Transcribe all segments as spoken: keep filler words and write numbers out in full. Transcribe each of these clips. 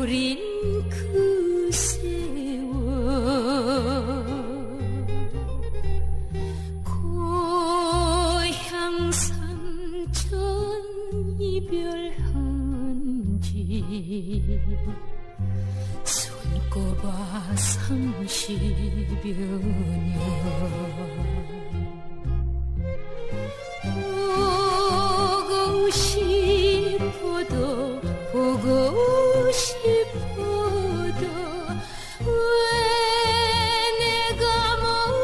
우린 그 세월 고향 산천 이별한 지 손꼽아 삼십여 년 보고 싶어도 보고 싶어도 왜 내가 못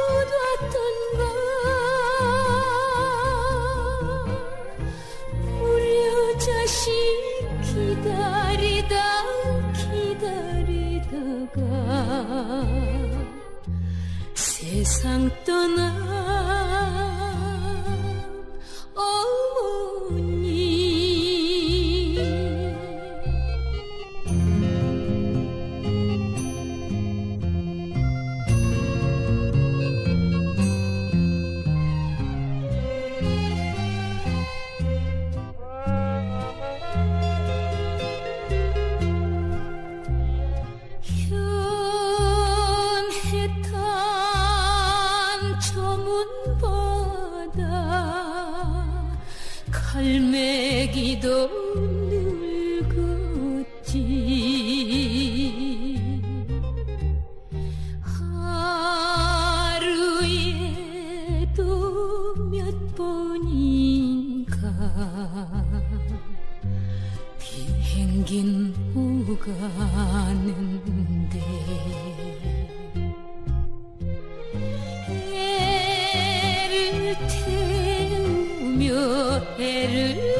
왔던가 우리 자식 기다리다 기다리다가 세상 떠나 갈매기도 늙었지 하루에도 몇 번인가 비행긴 오가는데 애를 태우며 애를